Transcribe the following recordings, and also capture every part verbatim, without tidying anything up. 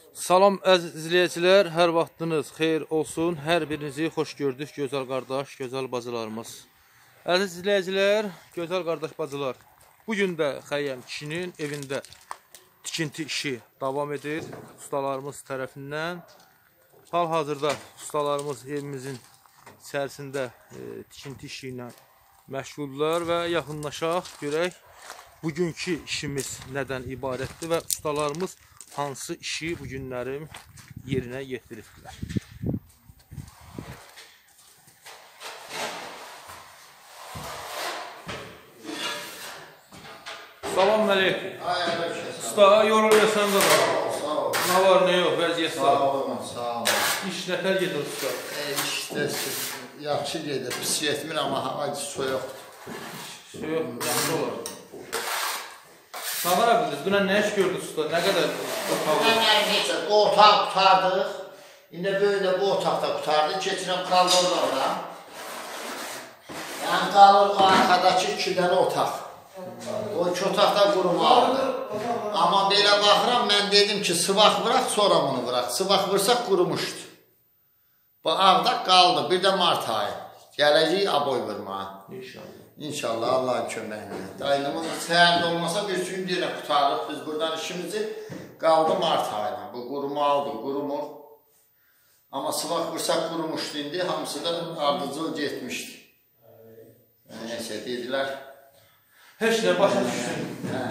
Salam əziz izləyicilər, hər vaxtınız xeyir olsun. Hər birinizi xoş gördük, gözəl qardaş, gözəl bacılarımız. Əziz izləyicilər, gözəl qardaş bacılar, bugün də Xəyyəm kişinin evində tikinti işi davam edir. Ustalarımız tərəfindən. Hal-hazırda ustalarımız evimizin içərisində e, tikinti işi ilə məşğuldurlar və yaxınlaşaq, görək bugünkü işimiz nədən ibarətdir və ustalarımız hansı işi bu günlərim yerinə yetiribdilər. Salam əleykum. Usta, yorulursan da var. Sağ ol. Nə var, nə yox, vəziyyət sağ ol. Sağ olun, sağ ol. İş nətər gedir usta? E, işte yaxşı gedir, pis getmir, amma hava soyuqdur. Soyuq, yaxşı olur. Sağara bildiniz, dünən nə iş gördük usta, nə qədər otaq? Necə, o otaq qutardıq, indi böyle bu otaqda qutardıq, keçirəm qalır orada. Yəni qalır o arkadakı iki dənə otaq. O iki otaqda qurumalıdır. Amma belə baxıram, mən dedim ki, sıvaq vıraq, sonra bunu vıraq. Sıvaq vırsaq qurumuşdu. Bu ağda qaldı, bir də mart ayı. Gələcək aboy vurmağa. İnşallah. İnşallah Allah'ın köməklə. Daynımız səhərdə olmasa bir gün yenə qutarıq. Biz buradan işimizi qaldı mart ayına. Bu qurumalıdır, qurumur. Amma sıvaq vırsaq qurumuşdu indi, hamısı da ardıcıl getmişdi. Neyse dedilər. Heç nə başa düşsün.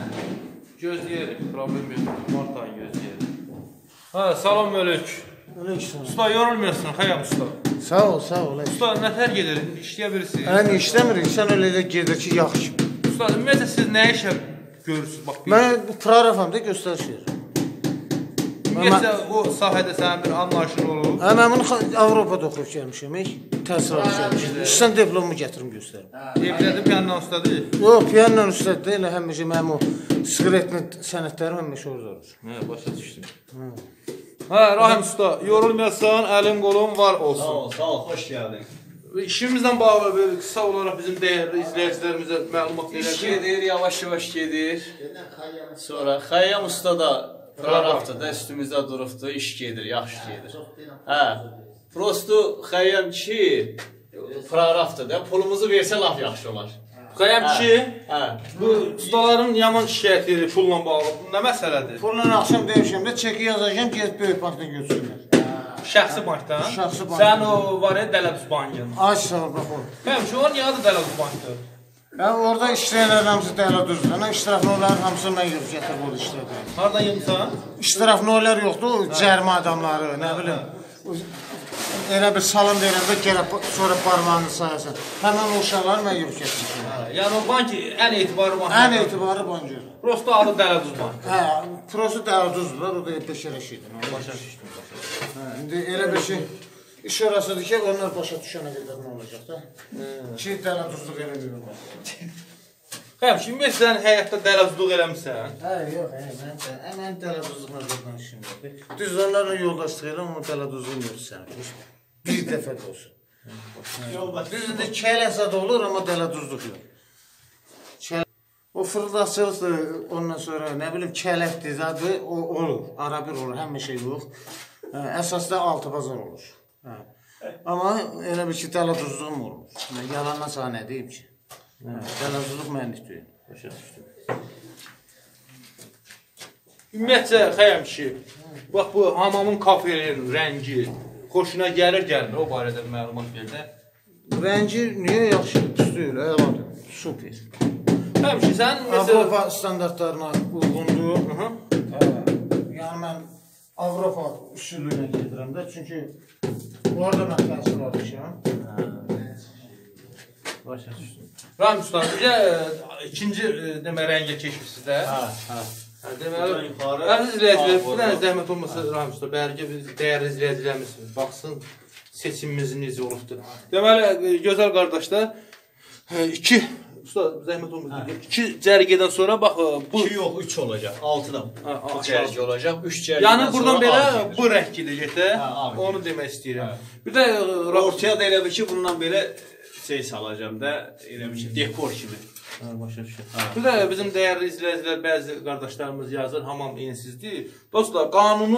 Gözləyirik, problem yoxdur, mart ayı gözləyirik. Ha, salam əleyk. Aleyküm. Usta yorulmuyorsun, Xəyyəm usta. Sağ ol, sağ ol. Usta nətər gedir, işləyə bilirsiniz? Mən işləmirik, sən öyle də gedir ki, yaxşı. Usta, ümumiyyətlə siz nə işə görürsünüz? Bax, Mən proqramda göstəriş verirəm. ümumiyyətlə o sahədə sənin bir anlayışın olur. Hə, mən bunu Avropada oxuyub gəlmişəm, təhsil alıb gəlmişəm. İşdən diplomu gətirim göstərim. Evlədə piyanla ustadır. Yox, piyanla üstədə deyil, həmişə mənim o skletli sənətlərim həmişə orada olur. Hə, başa düşdüm. Hə, Rahim usta, yorulmayasan, əlim qolum var olsun. Sağ ol, sağ ol, xoş gəldin. İşimizlə bağlı böyle qısa olaraq bizim dəyərli izləyicilərimizə məlumat verək. İş gedir, yavaş-yavaş gedir. Sonra Xəyyəm usta da proqrafdır da, üstümüzdə durubdur, iş gedir, yaxşı gedir. Hə, prosto Xəyyəm ki, proqrafdır da, pulumuzu versə laf yaxşı olar. Xəyyəm ki, Hə, bu ustaların yaman şikayəti pulla bağlı, bu nə məsələdir? Pulla axşam demişəm də, çeki yazacağım, gedib böyük bankdan götürsünlər. Şəxsi bankdan? Şəxsi bankdan. Sən o var ya, Dələdüz bankın. Ay sağ ol, bax o. Xəyyəm ki, o niyə adı Dələdüz bankdır? Yəni orada işləyənlər hamısı dəyərli iştiraflı olanların hamısını mən yox gətirib orada işlədirəm. Hardan yığmısan? İştiraflı olanlar yoxdur, cərimə adamları, nə bilim. Elə bir salam verəndə gəlib sonra parmağını sayasın. Həmən o uşaqları mən yox gətirmişəm. Yəni o bank ən etibarlı bank. Ən etibarlı bankır. Prosto adı Dələdüz bank. Hə, prosu dəyərduzdur, o da beşərə şeydir. Başa düşdüm, başa düşdüm. Hə, indi elə bir şey, iş orasıdır ki, onlar başa düşənə qədər nə olacaq da? Ki, dəyərduzluq eləməyirlər. Xəyyəm, şimdi sən həyatda dələduzluq eləmişsən? Hə, yox, hə, mən dəyərduzluqla zordan işim yoxdur. Düz onlarla yoldaşlıq elə, amma dəyərduzluğum yoxdur sənin. Bir dəfə də olsun. Düzdür, kələsə də olur, amma dəyərduzluq yox. O fırıldaqçılıqdır, ondan sonra nə bilim kələkdir, zadı, o olur, arabir olur, həmişə yox. Əsasda altı bazar olur. Amma elə bir ki, dələduzluğum olur. Yalandan sana nə deyim ki? Dələduzluq mənlik deyil. Başa düşdüm. Ümumiyyətcə, Xəyyəm ki, bax bu hamamın kafelerin rəngi xoşuna gəlir, gəlmir, o barədə məlumat ver də. Rəngi niyə yaxşıdır, pis deyil, əladır, super. Xəyyəm ki, sən Avropa standartlarına uyğundur. Yəni mən Avropa üsulü ilə gedirəm də, çünki orada mən təhsil almışam. Başa düşdüm. Rahim usta, bizə ikinci demə rəngə keçmişsiniz də. hə, hə. Deməli, əziz izləyicilər, bir dənə zəhmət olmasa Rahim usta, bəlkə biz dəyərli izləyicilərimiz baxsın, seçimimiz necə olubdur. Deməli, gözəl qardaşlar, iki usta zəhmət olmasa, iki cərgədən sonra bax bu iki yox, üç olacaq, altıdan bu cərgə olacaq, üç cərgədən yəni sonra buradan belə gedir. bu rəng gedəcək də, onu demək istəyirəm. Bir də Ortaya da elə bir ki, bundan belə şey salacağım da, elə bir ki, dekor kimi. Başa düşür. Bir də bizim dəyərli izləyicilər, bəzi qardaşlarımız yazır, hamam ensizdir. Dostlar, qanunu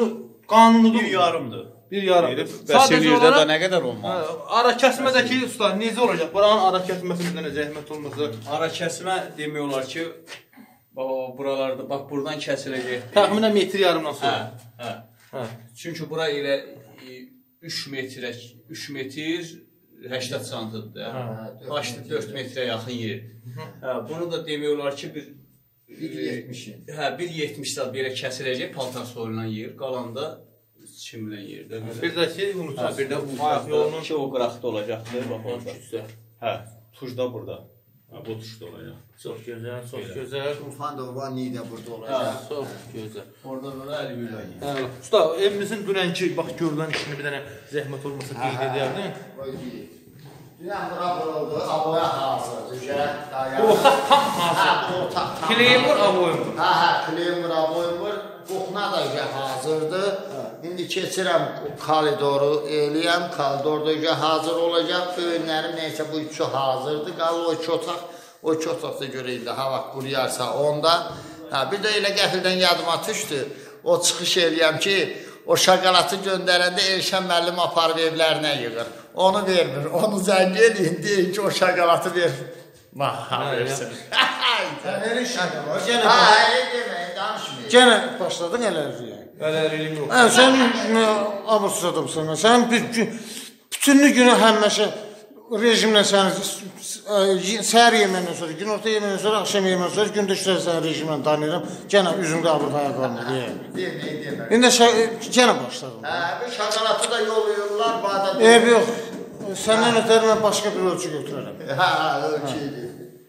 Qanunudur. Bir yarımdır. Bir yarım. Bəs eləyirdə də nə qədər olmalı? Ara kəsmədəki usta necə olacaq? Buranın ara kəsməsində nə zəhmət olmasa? Ara kəsmə demək olar ki, buralarda, bax, buradan kəsiləcək. Təxminən metr yarımdan Hə, sonra. hə. Hə. Çünki bura elə üç metrə, üç metr səksən santimetrdir. Başda dörd metrə yaxın yer. Hə, bunu da demək olar ki, bir bir yetmiş. Hə, bir yetmiş saat belə kəsiləcək, paltar soyulan yer, qalanda çimilən yerdə. Bir də ki, unutma. Hə, bir də ayaq yolunun ki, o qıraqda olacaqdır, bax orada. Hə, tuş da burada. Hə, bu tuş da olacaq. Çox gözəl, çox gözəl. Tufan da var, niyə burada Hə, olacaq? çox gözəl. Orada da əli yüləyi. Hə, usta, evimizin dünənki bax görülən işini bir dənə zəhmət olmasa qeyd edərdin. Qoy deyil. Dünən bura vuruldu, aboya hazırdır. Bu otaq tam hazır. Hə, bu otaq tam. Kleymur, aboymur. Hə, hə, kleymur, aboymur. Qoxuna da üzə hazırdır. İndi keçirəm koridoru eləyəm. Koridorda üzə hazır olacaq. Öyünlərim neysə bu üçü hazırdır. Qalır o iki otaq. O iki otaqda görə indi hava quruyarsa onda. Hə, bir də elə qəfildən yadıma düşdü. O çıxış eləyəm ki, o şokolatı göndərəndə Elşən müəllim aparıb evlərinə yığır. Onu vermir. Onu zəng eləyin, deyin ki, o şokolatı ver. Maha versin. Elə şokolat. Yenə Ha, elə deməyin, danışmayın. Yenə başladın elə üzüyə. Ələrilim yox. Hə, sən abırsız adamsan. Sən bir gün bütünlü günü həmişə rejimlə səni səhər yeməyindən sonra, günorta yeməyindən sonra, axşam yeməyindən sonra, gündə işlər səni rejimlə tanıyıram. Gənə üzümdə Avrupaya qalmır. Deməyin, deməyin. İndi gənə başladım. Hə, bir şokolatı da yollayırlar, bada. Ev yox. Səndən ötəri mən başqa bir ölçü götürərəm. Hə, ölçüydü.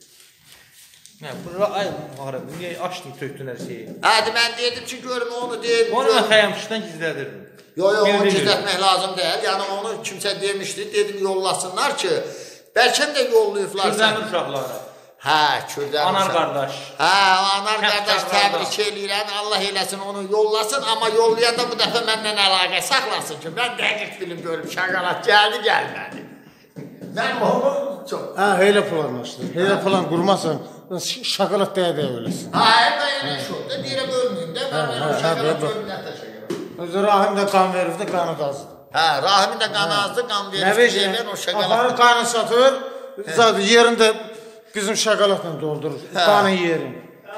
Nə, bura ay müharib, niyə açdın, tökdün hər şeyi? Hə, mən dedim ki, görüm onu deyim. Onu mən xəyamçıdan gizlədirdim. Yo, yo, onu gizlətmək lazım deyil. Yəni onu kimsə demişdi, dedim yollasınlar ki, bəlkə də yollayıblar. Kürdəmir uşaqları. Hə, Kürdəmir Anar uşaqları. qardaş. Hə, anar qardaş təbrik eləyirəm. Allah eləsin onu yollasın, amma yollayanda bu dəfə məndən əlaqə saxlasın ki, mən dəqiq film görüm, şokolad gəldi, gəlmədi. Mən onu çox... Hə, elə planlaşdır. Elə plan qurmasan, şokolad dəyə-dəyə öləsin. Hə, elə iş oldu. Deyirəm ölməyim də, mən o şokolad ölməyim də şokolad. Rahim də qan verirdi, qanı da azdı. Hə, Rahimin də qanı azdı, qan verirdi deyilən o şokolad. Aparır qanı satır, zaten yerində bizim şokoladla doldurur, qanın yerini.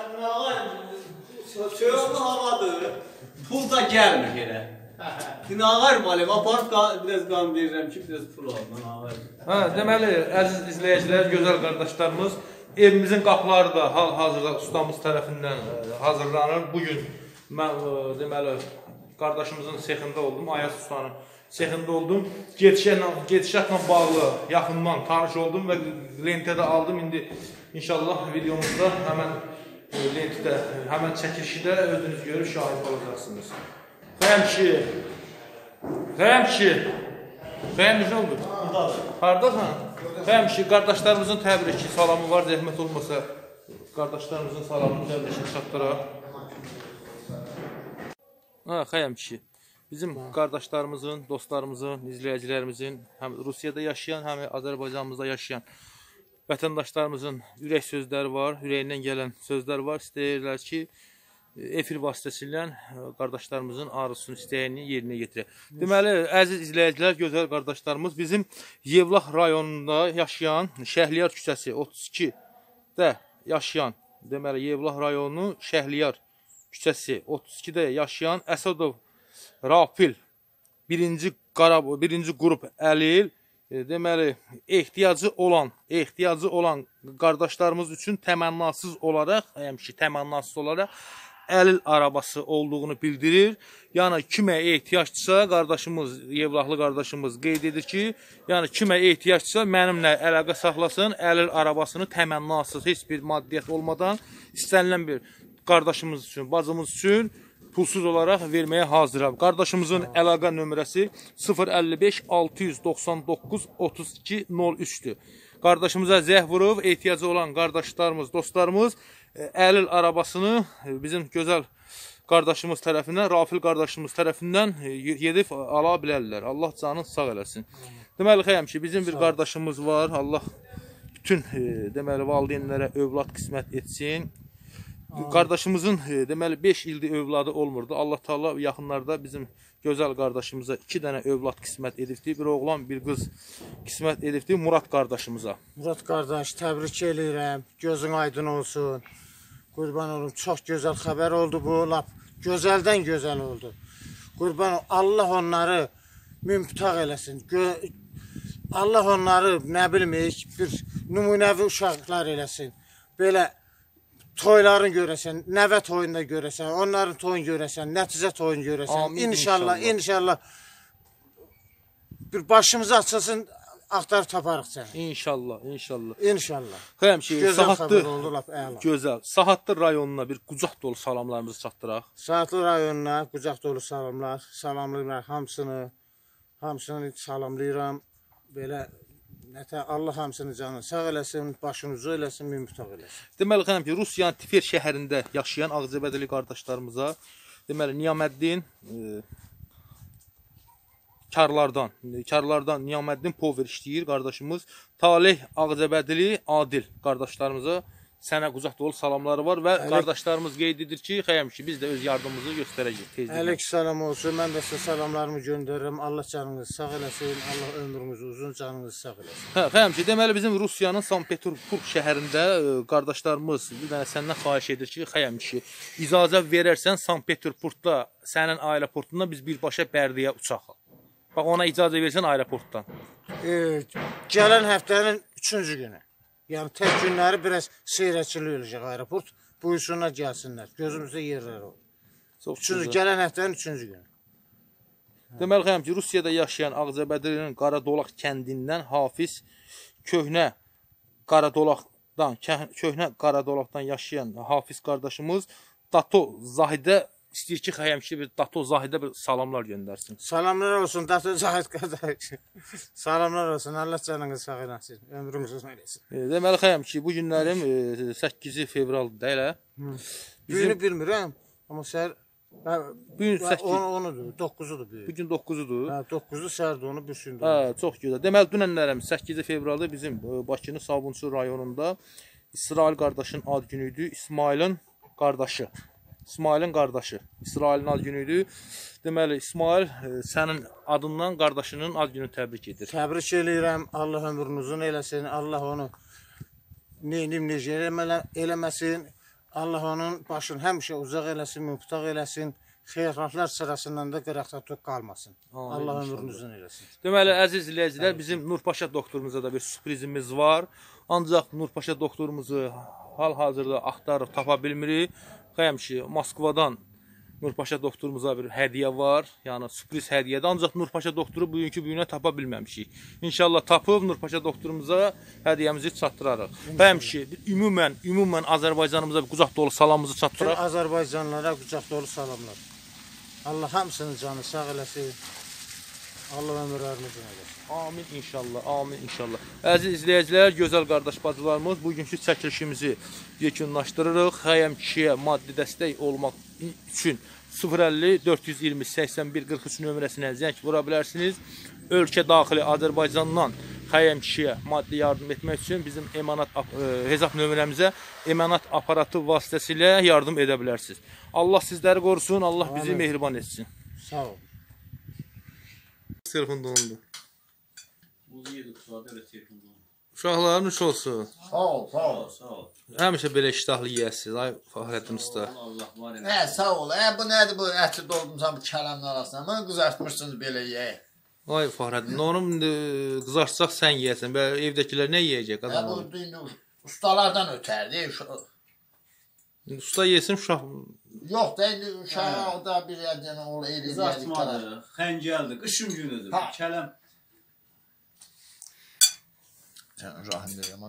Çoxlu havadır, pul da gəlmir yerə. Günağar malım, aparıb biraz qan verirəm ki, biraz pul alın. Hə, deməli, əziz izləyicilər, gözəl qardaşlarımız, evimizin qapıları da hal-hazırda ustamız tərəfindən hazırlanır. Bugün mən, deməli, qardaşımızın sexində oldum, Ayaz ustanın sexində oldum. Gedişatla bağlı yaxından tanış oldum və lentə də aldım. İndi inşallah videomuzda həmən lentdə, həmən çəkilişdə özünüz görüb şahid olacaqsınız. Xəyəmşi, Xəyəmşi, Xəyəmşi nə oldu? Haradasan? Xəyəmşi, qardaşlarımızın təbriki, salamı var, zəhmət olmasa qardaşlarımızın salamını təbrikini çatdıraq. Ha, Xəyəmşi, bizim qardaşlarımızın, dostlarımızın, izləyicilərimizin, həm Rusiyada yaşayan, həm Azərbaycanımızda yaşayan vətəndaşlarımızın ürək sözləri var, ürəyindən gələn sözlər var. İstəyirlər ki, efir vasitəsilə qardaşlarımızın arzusunu, istəyini yerinə getirək. Deməli, əziz izləyicilər, gözəl qardaşlarımız bizim Yevlax rayonunda yaşayan, Şəhliyar küçəsi otuz ikidə yaşayan, deməli, Yevlax rayonu Şəhliyar küçəsi otuz ikidə yaşayan Əsədov Rafil birinci, birinci qrup əlil, deməli, ehtiyacı olan, ehtiyacı olan qardaşlarımız üçün təmənnasız olaraq, həmişə təmənnasız olaraq əlil arabası olduğunu bildirir. Yəni, kimə ehtiyacdırsa, qardaşımız, Yevlaxlı qardaşımız qeyd edir ki, yəni, kimə ehtiyacdırsa, mənimlə əlaqə saxlasın, əlil arabasını təmənnasız, heç bir maddiyyət olmadan istənilən bir qardaşımız üçün, bacımız üçün pulsuz olaraq verməyə hazıram. Qardaşımızın əlaqə nömrəsi sıfır əlli beş altı yüz doxsan doqquz otuz iki nol üçdür. Qardaşımıza zəh vurub, ehtiyacı olan qardaşlarımız, dostlarımız əlil arabasını bizim gözəl qardaşımız tərəfindən, Rafil qardaşımız tərəfindən gedib ala bilərlər. Allah canını sağ eləsin. Deməli, Xəyəmşi, bizim bir qardaşımız var. Allah bütün deməli, valideynlərə övlad qismət etsin. Qardaşımızın e, deməli beş ildir övladı olmurdu. Allah Taala yaxınlarda bizim gözəl qardaşımıza iki dənə övlad qismət edibdi. Bir oğlan, bir qız qismət edibdi Murad qardaşımıza. Murad qardaş, təbrik eləyirəm. Gözün aydın olsun. Qurban olum, çox gözəl xəbər oldu bu. Lap gözəldən gözəl oldu. Qurban olum, Allah onları mümtaq eləsin. Gö Allah onları, nə bilməyik, bir nümunəvi uşaqlar eləsin. Belə toyların görəsən, nəvə toyunda görəsən, onların toyunu görəsən, nəticə toyunu görəsən. Amin, inşallah, inşallah, inşallah bir başımız açılsın, axtarıb taparıq səni. İnşallah, inşallah. İnşallah. Həmşi, Gözəl Sahatlı, xəbər oldu, lap əla. gözəl. Sahatlı rayonuna bir qucaq dolu salamlarımızı çatdıraq. Saatlı rayonuna qucaq dolu salamlar, salamlayıram hamısını, hamısını salamlayıram. Belə nətə Allah hamısını canı sağ eləsin, başını ucu eləsin, mümtaq eləsin. Deməli xanım ki, Rusiyanın Tver şəhərində yaşayan Ağzəbədili qardaşlarımıza, deməli Niyaməddin e, Karlardan, Karlardan Niyaməddin Pover işləyir qardaşımız. Talih Ağzəbədili Adil qardaşlarımıza sənə qucaq dolu salamları var və Əlek... qardaşlarımız qeyd edir ki, xəyəm ki, biz də öz yardımımızı göstərəcəyik tezliklə. Əleyk salam olsun. Mən də sizə salamlarımı göndərirəm. Allah canınızı sağ eləsin. Allah ömrünüzü uzun, canınızı sağ eləsin. Hə, xəyəm ki, deməli bizim Rusiyanın Sankt Peterburg şəhərində ə, qardaşlarımız bir dənə səndən xahiş edir ki, xəyəm ki, icazə verərsən Sankt Peterburgda sənin aeroportundan biz birbaşa Bərdəyə uçaq. Bax ona icazə versən aeroportdan. E, gələn həftənin üçüncü günü. Yəni tək günləri biraz seyrəkçilik olacaq aeroport. Buyursunlar gəlsinlər. Gözümüzdə yerlər olur. Üçüncü, gələn həftənin üçüncü günü. Deməli xəyəm ki, Rusiyada yaşayan Ağzəbədilinin Qaradolaq kəndindən Hafiz köhnə Qaradolaqdan, köhnə Qaradolaqdan yaşayan Hafiz qardaşımız Dato Zahidə istəyir ki, xəyəm ki, bir Dato Zahidə bir salamlar göndərsin. Salamlar olsun Dato Zahid qardaş. Salamlar olsun. Allah canınızı sağ eləsin. Ömrünüzü uzun eləsin. E, deməli xəyəm ki, bu günlərim e, səkkizi fevraldır elə. Günü bilmirəm, amma səhər bu gün səkkiz onudur, doqquzudur bu. Bu gün doqquzudur. Hə, doqquzu səhərdə onu düşündüm. Hə, çox gözəl. Deməli dünənlərim səkkizi fevralda bizim Bakının Sabunçu rayonunda İsrail qardaşın ad günü idi. İsmailin qardaşı. İsmailin qardaşı. İsrailin ad günü idi. Deməli İsmail e, sənin adından qardaşının ad gününü təbrik edir. Təbrik eləyirəm. Allah ömrünü uzun eləsin. Allah onu neynim necə eləməsin. Allah onun başını həmişə uzaq eləsin, müftaq eləsin. Xeyirxahlar sırasından da qıraqda toq qalmasın. Amin, Allah inşallah. ömrünü uzun eləsin. Deməli əziz izləyicilər, bizim Nurpaşa doktorumuza da bir sürprizimiz var. Ancaq Nurpaşa doktorumuzu hal-hazırda axtarıb tapa bilmirik. Xəyəm ki, Moskvadan Nurpaşa doktorumuza bir hədiyyə var. Yəni sürpriz hədiyyədir. Ancaq Nurpaşa doktoru bugünkü bugünə tapa bilməmişik. İnşallah tapıb Nurpaşa doktorumuza hədiyyəmizi çatdırarıq. Xəyəm ki, ümumən, ümumən Azərbaycanımıza bir qucaq dolu salamımızı çatdırarıq. Bütün Azərbaycanlılara qucaq dolu salamlar. Allah hamısının canı sağ eləsin. Allah ömürlərini uzun eləsin. Amin inşallah, amin inşallah. Əziz izləyicilər, gözəl qardaş bacılarımız, bugünkü çəkilişimizi yekunlaşdırırıq. Xəyəm kişiyə maddi dəstək olmaq üçün sıfır əlli dörd yüz iyirmi səksən bir qırx üç nömrəsinə zəng vura bilərsiniz. Ölkə daxili Azərbaycandan Xəyəm kişiyə maddi yardım etmək üçün bizim emanat hesab nömrəmizə emanat aparatı vasitəsilə yardım edə bilərsiniz. Allah sizləri qorusun, Allah bizi amin. Mehriban etsin. Sağ ol. Telefon dondu. Uşaqların üç olsun. Sağ ol, sağ ol. Sağ ol. Həmişə belə iştahlı yiyəsiniz, ay Fəxrəddin usta. Allah var ya. Hə, sağ ol. Hə, bu nədir bu əti doldurmuşam bu kələmin arasına? Mən qızartmışsınız belə yeyək. Ay Fəxrəddin, onu qızartsaq sən yeyəsən. Belə evdəkilər nə yeyəcək Hə, adam? bu indi ustalardan ötərdi. Usta yesin uşaq. Yox da indi uşağa o da bir yerdən ol eləyir. Kızartmadı, xəncəldi, qışın günüdür. Ha. Kələm. Sən rahim deyəm.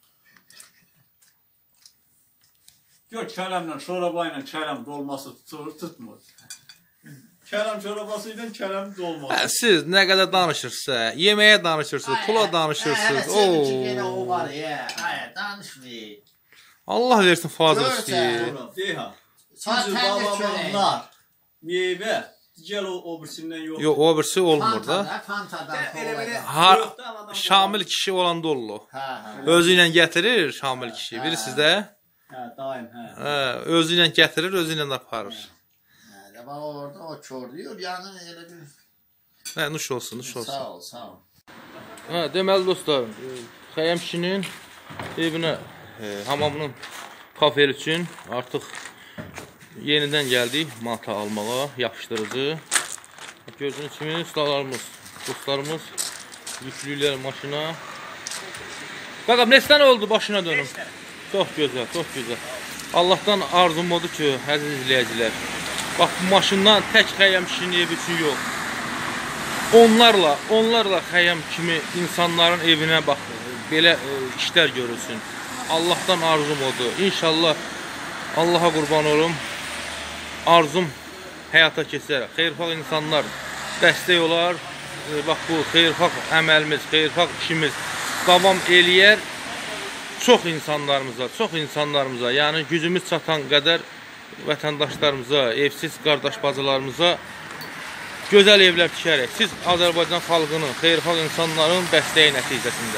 Gör kələmlə, şoraba ilə kələm dolması tutur, tutmur. Kələm şorabası ilə kələm dolması. Hə, siz nə qədər danışırsınız, yeməyə danışırsınız, pula danışırsınız. Səninki yenə o var ya. Ay, danışmayın. Allah versin fazla Gör istəyir. sən. Deyha. Sən Sizin təndir babamlar, meyvə, digər o birisindən yox. Yox, o birisi olmur da. Fantada, fantadan Elə belə. Ha, Şamil kişi olanda olur. Hə, hə. Özü ilə gətirir Şamil kişi. Bilirsiniz də? Hə, daim, hə. Hə, özü ilə gətirir, özü ilə aparır. Hə, bax orada o körlüyor, yəni elə bir... Hə, nuş olsun, nuş olsun. Sağ ol, sağ ol. Hə, deməli dostlar, Xəyyam kişinin evinə, e, hamamının kafeli üçün artıq yenidən gəldik mata almağa, yapışdırıcı. Gördüyünüz kimi ustalarımız, dostlarımız yüklüyürlər maşına. Qaqam, neçdən oldu başına dönüm? Çox gözəl, çox gözəl. Allahdan arzum odur ki, əziz izləyicilər, bax bu maşından tək Xəyyam kişinin evi üçün yox. Onlarla, onlarla Xəyyam kimi insanların evinə bax, belə e, işlər görülsün. Allahdan arzum odur. İnşallah Allaha qurban olum. Arzum həyata keçərək. Xeyirxalq insanlar dəstək olar. E, bax bu xeyirxalq əməlimiz, xeyirxalq işimiz davam eləyər. Çox insanlarımıza, çox insanlarımıza, yəni gücümüz çatan qədər vətəndaşlarımıza, evsiz qardaş bacılarımıza gözəl evlər tikərək. Siz Azərbaycan xalqının, xeyirxalq insanların dəstəyi nəticəsində.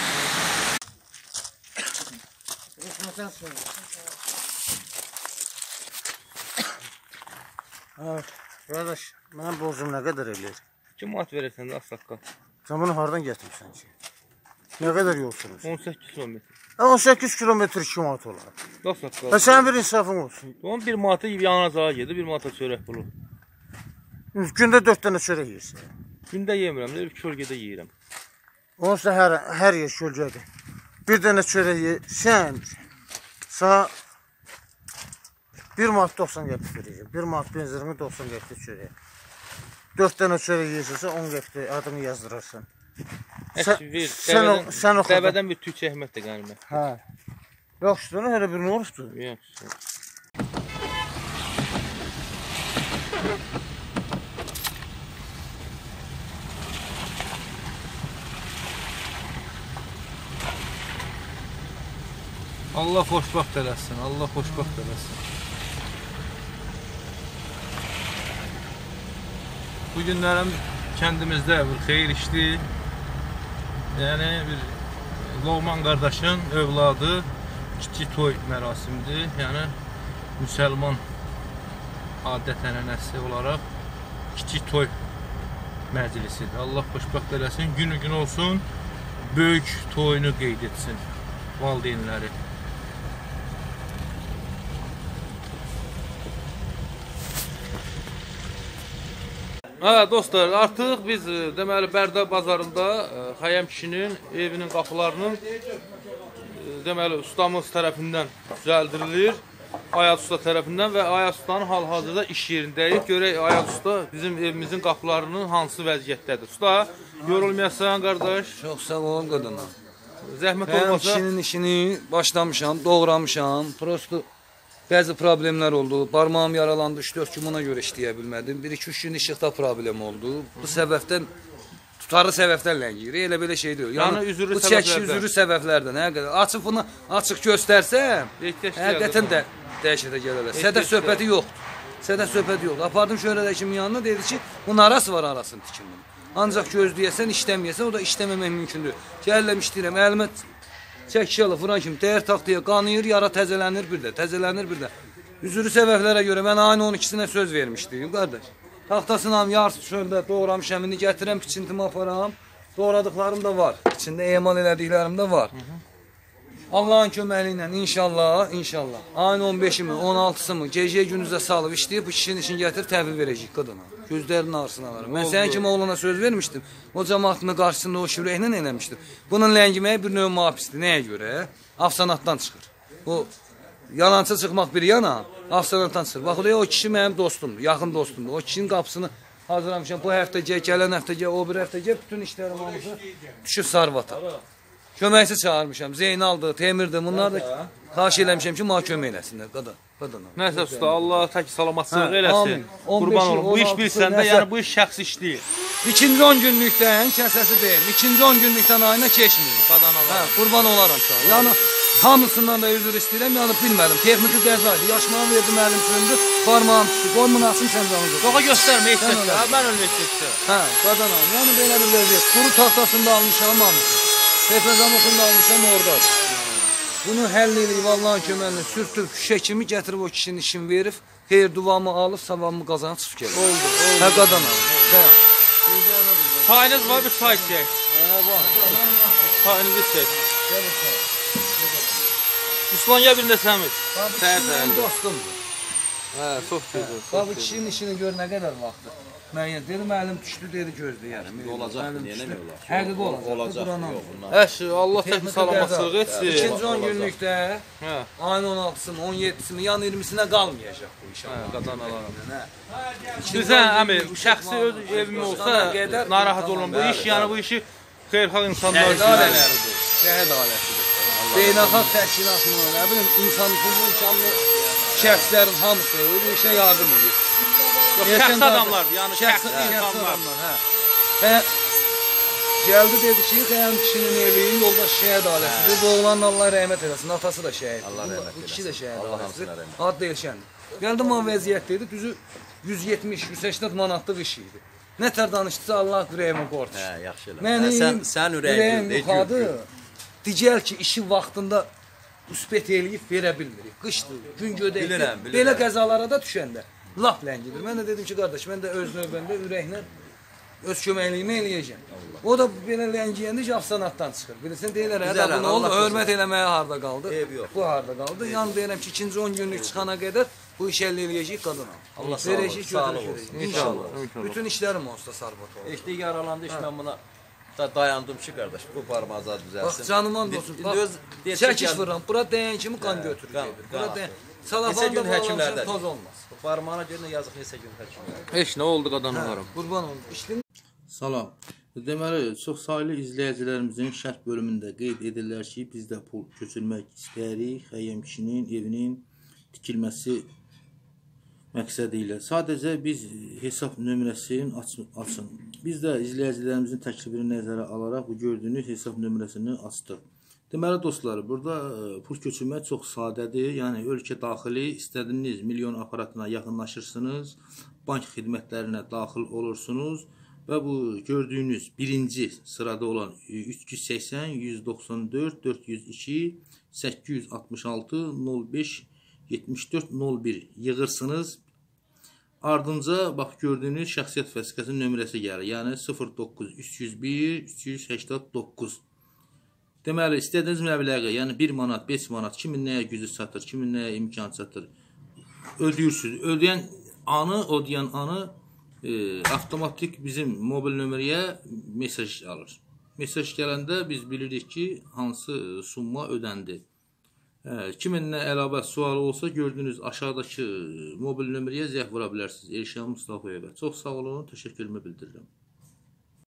Qardaş, mənim borcum nə qədər eləyir? iki manat verirsən də asaqqa. Sən bunu hardan gətirmişsən ki? Nə qədər yol sürürsən? on səkkiz kilometr. on səkkiz kilometr iki manat olar. Asaqqa. Və sənin bir insafın olsun. Onun bir manatı yanacağa gedir, bir manata çörək pulu. Gündə dörd dənə çörək yeyirsən. Gündə yemirəm, bir kölgədə yeyirəm. Onsa hər, hər yer kölgədir. Bir dənə çörək yeyirsən, sana bir manat doxsan qəpik verəcəm. bir manat benzirini doxsan qəpik çörək. dörd dənə çörək yeyirsən, on qəpik adını yazdırarsan. Sən oxudan. Dəvədən bir tük əhmət də qənimə. Hə. Yaxşıdır, hələ bir nə olubdur? Yaxşı. Allah xoşbaxt eləsin, Allah xoşbaxt eləsin. Bu günlərim kəndimizdə bir xeyir işdi. Yəni bir Loğman qardaşın övladı kiçik toy mərasimdir. Yəni müsəlman adət-ənənəsi olaraq kiçik toy məclisidir. Allah xoşbaxt eləsin, günü gün olsun, böyük toyunu qeyd etsin valideynləri. Hə, dostlar, artıq biz deməli Bərdə bazarında Xəyyam kişinin evinin qapılarının deməli ustamız tərəfindən düzəldirilir. Ayaz usta tərəfindən və Ayaz ustanın hal-hazırda iş yerindəyik. Görək Ayaz usta bizim evimizin qapılarının hansı vəziyyətdədir. Usta, yorulmayasan qardaş. Çox sağ olun qadına. Zəhmət Xəyyam olmasa. kişinin işini başlamışam, doğramışam. Prosto bəzi problemlər oldu. Barmağım yaralandı, üç dörd gün ona görə işləyə bilmədim. bir iki üç gün işıqda problem oldu. Bu səbəbdən, tutarlı səbəbdən ləngiyir. Elə belə şey deyil. Yəni, yəni üzürlü bu çəkiş üzürlü səbəblərdən. Həqiqətən açıq bunu açıq göstərsəm, həqiqətən də dəhşətə gələrlər. Sədə söhbəti yoxdur. Sədə söhbəti yoxdur. Apardım şöhrədəkimin yanına, dedi ki, bunun arası var, arasını tikin bunu. Ancaq gözləyəsən, işləməyəsən, o da işləməmək mümkündür. Gəlirəm, işləyirəm, əlimə çəkiş alıb, vuran kimi təyər taxtaya qanıyır, yara təzələnir bir də, təzələnir bir də. Üzürü səbəblərə görə mən ayın on ikisinə söz vermişdim, qardaş. Taxtasını yarısı şöhrədə doğramışam, indi gətirəm, piçintimi aparam. Doğradıqlarım da var, içində emal elədiklərim də var. Allahın köməli ilə inşallah, inşallah. Ayın on beşi mi, on altısı mı, gecəyə günüzdə salıb işləyib, bu kişinin işini gətirib təhvil verəcək qadına. Gözlərinin ağrısını alırım. Mən sənin kimi oğlana söz vermişdim. O cəmaatımın qarşısında o şürəklə eləmişdim. Bunun ləngiməyi bir növ mapisdir. Nəyə görə? Afsanatdan çıxır. O yalancı çıxmaq bir yana, afsanatdan çıxır. Bax, o kişi mənim dostumdur, yaxın dostumdur. O kişinin qapısını hazırlamışam. Bu həftə gəl, gələn həftə gəl, o bir həftə gəl, bütün işlərim hamısı düşür sarvata. Köməkçi çağırmışam. Zeynaldır, Temirdir. Bunlar da xahiş eləmişəm ki, mənə kömək eləsinlər. Qada, qadına. Nəsə usta, Allah tək salamatçılıq eləsin. Qurban olun. Bu iş bilsən də, yəni bu iş şəxsi iş deyil. İkinci on günlükdən, kəsəsi deyil. İkinci on günlükdən ayına keçməyir. Qadan olarım. Hə, qurban olaram sağ. Yəni hamısından da üzr istəyirəm. Yəni bilmədim. Texniki qəzaydı. Yaşmağım verdim, əlim söndü. Parmağım düşdü. Qoy münasib sən canı. Yoxa göstərmə, heç səslə. Mən ölmək istəyirəm. Hə, qadan alım. Yəni belə bir vəziyyət. Quru taxtasını da almışam, almışam. Tepezamokunu da almışam orada. Bunu həll edib Allahın köməyinə sürtüb şüşə kimi gətirib o kişinin işini verib, xeyir duvamı alıb, savamı qazanıb çıxıb gəlir. Oldu, oldu. Hə qadan alır. Çayınız var, bir çay içək. Hə, var. Çayınızı içək. Ruslan ya bir də səmiz. Səhər səhər. Dostumdur. Hə, çox gözəl. Bax, kişinin işini gör nə qədər vaxtı. Müəyyən dedi, müəllim düşdü, dedi gözləyərəm. Olacaq, niyə nə olar? Həqiqi olacaq. Olacaq, yox. Əşi, Allah təkin salamatçılıq etsin. İkinci on günlükdə, Hə. ayın on altısını, on yeddisini, yan iyirmisinə qalmayacaq bu iş. Hə, qadan alaram. Hə. Düzən, əmi, şəxsi öz evim olsa, narahat olun. Bu iş, yəni bu işi xeyirxalq insanlar Şəhid ailəridir. Şəhid ailəsidir. Beynəlxalq təşkilatını, nə bilim, insan pulu imkanlı şəxslərin hamısı bu işə yardım edir. Yox, şəxsi adamlar, yəni şəxsi insanlar. Hə. Və gəldi dedi ki, Xəyam kişinin evi yoldaş şəhid ailəsidir. Bu oğlanın Allah rəhmət eləsin. Atası da şəhid. Allah rəhmət Bu kişi də eləsin. şəhid Allah ailəsidir. hamısına rəhmət. Ad Elşəndir. Gəldi mən vəziyyət dedi, düzü yüz yetmiş yüz səksən manatlıq iş idi. Nətər danışdısa Allah ürəyimə qorxdu. Hə, yaxşı elə. Mənim Sən sən ürəyin yuxadı. Digər ki, işi vaxtında üspət eləyib verə bilmirik. Qışdır, gün gödəkdir. Bilirəm, bilirəm. Belə qəzalara da düşəndə lap ləngidir. Mən də dedim ki, qardaş, mən də öz növbəndə ürəklə öz köməkliyimi eləyəcəm. O da belə ləngiyəndə ki, afsanatdan çıxır. Bilirsən, deyirlər, Güzel, hətta bunu Allah oldu, hörmət eləməyə harda qaldı? Eyb yox. Bu harda qaldı? Yəni deyirəm ki, ikinci on günlük çıxana qədər bu işi əldə eləyəcəyik qadına. Allah sağ olsun, sağlıq olsun. İnşallah. İnşallah. Bütün işlərim onsuz da sarbat olur. Eşlik yaralandı iş mən buna da dayandım ki, qardaş, bu parmağı düzəlsin. Bax, canıman olsun. İndi Bax, öz deyir ki, çəkiş gəl- vuram. Bura dəyən kimi qan götürür. qan, gedir. qan. Bura dəyən. Neçə Salafanda gün bağlamışam, həkimlərdə. toz olmaz. Bu parmağına görə nə yazıq neçə gün həkimlərdə. Heç nə oldu qadan alaram. Qurban olun. İşlin Salam. Deməli, çox saylı izləyicilərimizin şərh bölümündə qeyd edirlər ki, biz də pul köçürmək istəyirik. Xəyyam kişinin evinin tikilməsi məqsədi ilə. Sadəcə biz hesab nömrəsini açın. açın. Biz də izləyicilərimizin təklifini nəzərə alaraq bu gördüyünüz hesab nömrəsini açdıq. Deməli dostlar, burada e, pul köçürmək çox sadədir. Yəni ölkə daxili istədiyiniz milyon aparatına yaxınlaşırsınız, bank xidmətlərinə daxil olursunuz və bu gördüyünüz birinci sırada olan üç yüz səksən yüz doxsan dörd dörd yüz iki səkkiz yüz altmış altı nol beş yetmiş dörd nol bir yığırsınız. Ardınca bax gördüyünüz şəxsiyyət vəsiqəsinin nömrəsi gəlir. Yəni sıfır doqquz üç yüz bir üç yüz səksən doqquz. Deməli, istədiyiniz məbləği, yəni bir manat, beş manat, kimin nəyə gücü çatır, kimin nəyə imkan çatır, ödəyirsiniz. Ödəyən anı, ödəyən anı e, avtomatik bizim mobil nömrəyə mesaj alır. Mesaj gələndə biz bilirik ki, hansı summa ödəndi. Hə, kimin nə əlavə sualı olsa gördüyünüz aşağıdakı mobil nömrəyə zəng vura bilərsiniz. Elşən Mustafayevə. Çox sağ olun, təşəkkürümü bildirirəm.